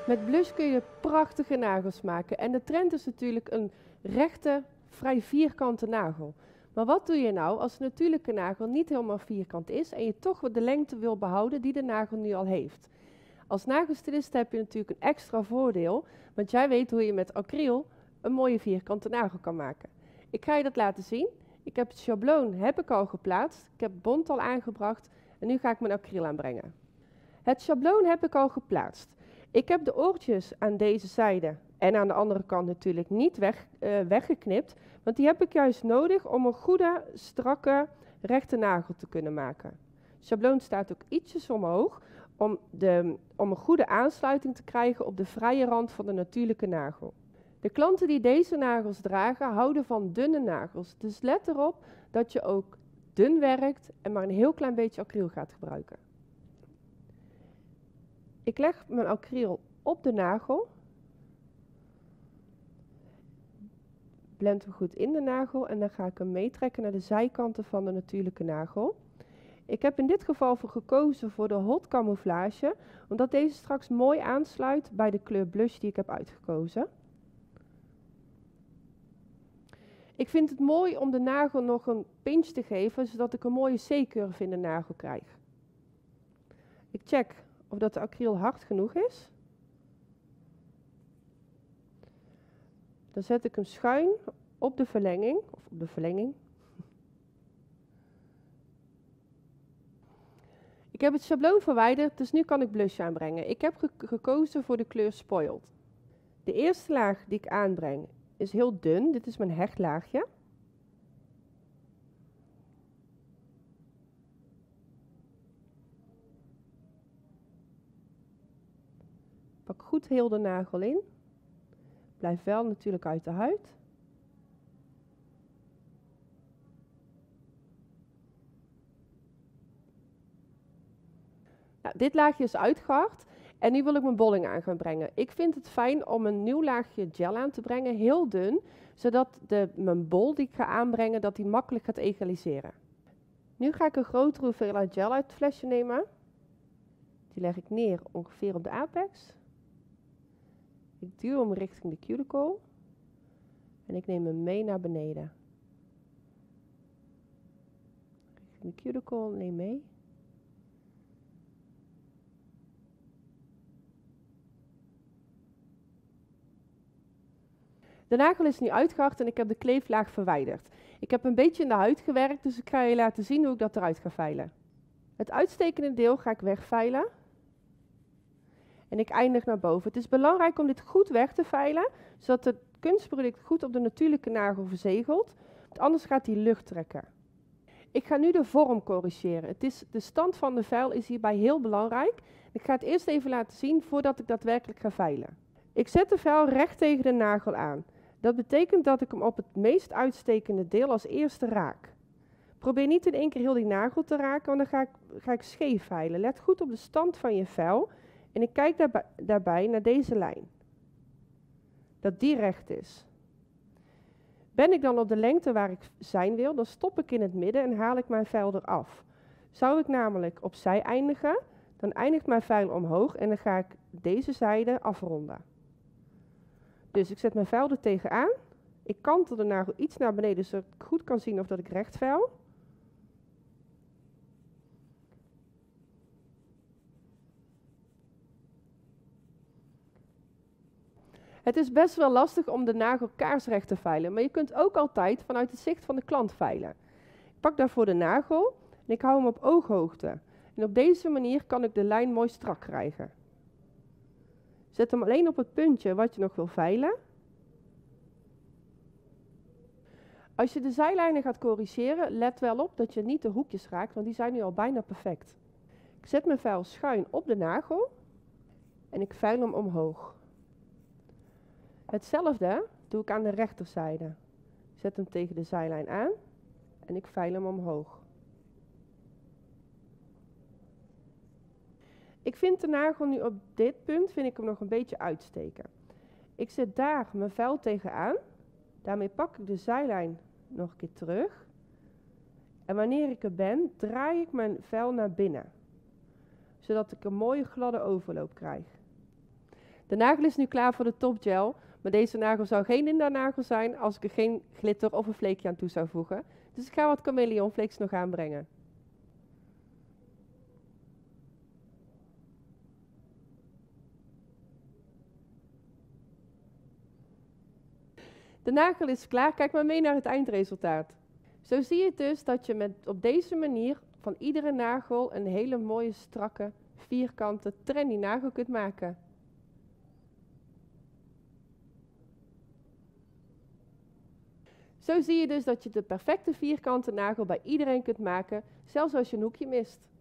Met blush kun je prachtige nagels maken. En de trend is natuurlijk een rechte, vrij vierkante nagel. Maar wat doe je nou als de natuurlijke nagel niet helemaal vierkant is en je toch de lengte wil behouden die de nagel nu al heeft? Als nagelstylist heb je natuurlijk een extra voordeel, want jij weet hoe je met acryl een mooie vierkante nagel kan maken. Ik ga je dat laten zien. Ik heb het schabloon al geplaatst, ik heb het bont al aangebracht en nu ga ik mijn acryl aanbrengen. Het schabloon heb ik al geplaatst. Ik heb de oortjes aan deze zijde en aan de andere kant natuurlijk niet weggeknipt, want die heb ik juist nodig om een goede, strakke, rechte nagel te kunnen maken. Het schabloon staat ook ietsjes omhoog om een goede aansluiting te krijgen op de vrije rand van de natuurlijke nagel. De klanten die deze nagels dragen houden van dunne nagels, dus let erop dat je ook dun werkt en maar een heel klein beetje acryl gaat gebruiken. Ik leg mijn acryl op de nagel, blend hem goed in de nagel en dan ga ik hem meetrekken naar de zijkanten van de natuurlijke nagel. Ik heb in dit geval gekozen voor de hot camouflage, omdat deze straks mooi aansluit bij de kleur blush die ik heb uitgekozen. Ik vind het mooi om de nagel nog een pinch te geven, zodat ik een mooie C-curve in de nagel krijg. Ik check of dat de acryl hard genoeg is. Dan zet ik hem schuin op de verlenging, Ik heb het schabloon verwijderd, dus nu kan ik blush aanbrengen. Ik heb gekozen voor de kleur Spoiled. De eerste laag die ik aanbreng is heel dun, dit is mijn hechtlaagje. Pak goed heel de nagel in. Blijf wel natuurlijk uit de huid. Nou, dit laagje is uitgehard en nu wil ik mijn bolling aan gaan brengen. Ik vind het fijn om een nieuw laagje gel aan te brengen, heel dun, zodat mijn bol die ik ga aanbrengen, dat die makkelijk gaat egaliseren. Nu ga ik een grotere hoeveelheid gel uit het flesje nemen. Die leg ik neer ongeveer op de apex. Ik duw hem richting de cuticle en ik neem hem mee naar beneden. Richting de cuticle, neem mee. De nagel is nu uitgehard en ik heb de kleeflaag verwijderd. Ik heb een beetje in de huid gewerkt, dus ik ga je laten zien hoe ik dat eruit ga vijlen. Het uitstekende deel ga ik wegvijlen. En ik eindig naar boven. Het is belangrijk om dit goed weg te vijlen, zodat het kunstproduct goed op de natuurlijke nagel verzegelt. Want anders gaat die lucht trekken. Ik ga nu de vorm corrigeren. De stand van de vijl is hierbij heel belangrijk. Ik ga het eerst even laten zien voordat ik daadwerkelijk ga vijlen. Ik zet de vijl recht tegen de nagel aan. Dat betekent dat ik hem op het meest uitstekende deel als eerste raak. Probeer niet in één keer heel die nagel te raken, want dan ga ik scheef vijlen. Let goed op de stand van je vijl en ik kijk daarbij naar deze lijn. Dat die recht is. Ben ik dan op de lengte waar ik zijn wil, dan stop ik in het midden en haal ik mijn vijl eraf. Zou ik namelijk opzij eindigen, dan eindigt mijn vijl omhoog en dan ga ik deze zijde afronden. Dus ik zet mijn vijl er tegenaan. Ik kantel de nagel iets naar beneden, zodat ik goed kan zien of dat ik recht vijl. Het is best wel lastig om de nagel kaarsrecht te vijlen, maar je kunt ook altijd vanuit het zicht van de klant vijlen. Ik pak daarvoor de nagel en ik hou hem op ooghoogte. En op deze manier kan ik de lijn mooi strak krijgen. Zet hem alleen op het puntje wat je nog wil vijlen. Als je de zijlijnen gaat corrigeren, let wel op dat je niet de hoekjes raakt, want die zijn nu al bijna perfect. Ik zet mijn vijl schuin op de nagel en ik vijl hem omhoog. Hetzelfde doe ik aan de rechterzijde. Ik zet hem tegen de zijlijn aan en ik vijl hem omhoog. Ik vind de nagel nu op dit punt hem nog een beetje uitsteken. Ik zet daar mijn vijl tegenaan. Daarmee pak ik de zijlijn nog een keer terug. En wanneer ik er ben, draai ik mijn vijl naar binnen. Zodat ik een mooie gladde overloop krijg. De nagel is nu klaar voor de topgel, maar deze nagel zou geen Linda nagel zijn als ik er geen glitter of een vleekje aan toe zou voegen. Dus ik ga wat chameleon flakes nog aanbrengen. De nagel is klaar, kijk maar mee naar het eindresultaat. Zo zie je dus dat je op deze manier van iedere nagel een hele mooie, strakke, vierkante, trendy nagel kunt maken. Zo zie je dus dat je de perfecte vierkante nagel bij iedereen kunt maken, zelfs als je een hoekje mist.